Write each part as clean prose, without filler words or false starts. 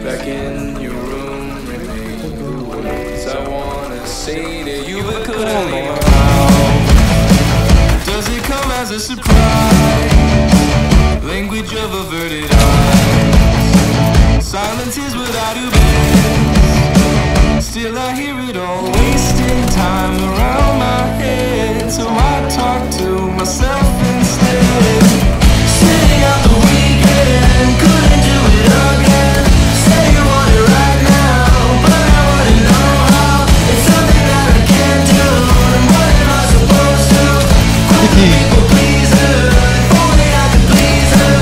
back in your room, remain the words I wanna say to you, but couldn't leave my mouth. Does it come as a surprise? Language of averted eyes. Silence is what I do best. Still I hear it all, wasting time around my head. So I talk to myself instead. Sitting out the weekend, couldn't do it again. Say you want it right now, but I wanna know how. It's something that I can't do, and what am I supposed to? People pleaser, if only I could please her.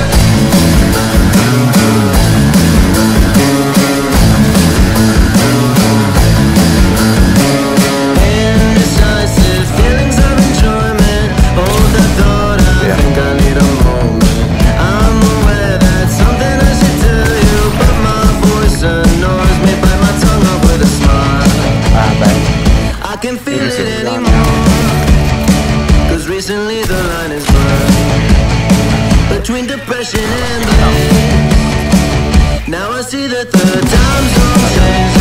Indecisive feelings of enjoyment. Hold the thought, I think I need a moment. I'm aware that's something I should tell you, but my voice annoys me. Bite my tongue up with a smile. I can feel it anymore, 'cause recently the line is blurred between depression and bliss. Now I see that the times don't change.